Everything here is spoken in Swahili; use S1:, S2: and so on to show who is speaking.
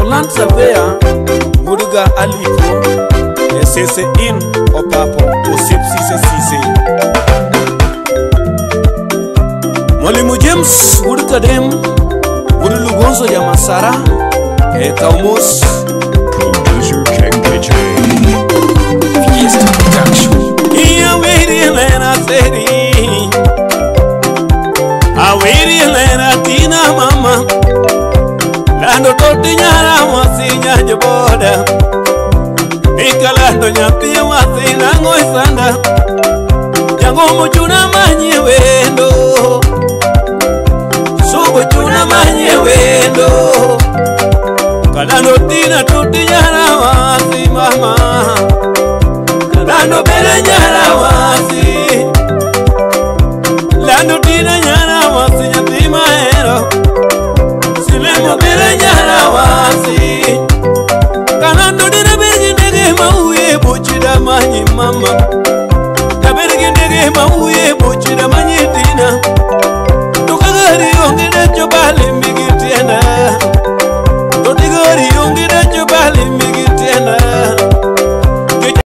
S1: Roland Savea Muruga Alipo Sese in Opapo Osip Sise Mwalimu James Wurukadem Wurulugonzo ya Masara Taumos
S2: Producer Kengeche
S1: Fiesta Production Iya wiri lena seri Awiri lena tina mama Lando toti nyara mwasi nyanyo boda Nikalando nyapia mwasi nango isanda Jango mchuna manye wendo Subu chuna manye wendo Kalando tina toti nyara mwasi mama Kalando bere nyara mwasi Lando tina nyara mwasi nyatima hero Silemo bere nyara mwasi Kalando dina bergi nege mauye buchida manyi mama Kabergi nege mauye buchida manyi tina Tukagari ongide chobali migi tienda Totigari ongide chobali migi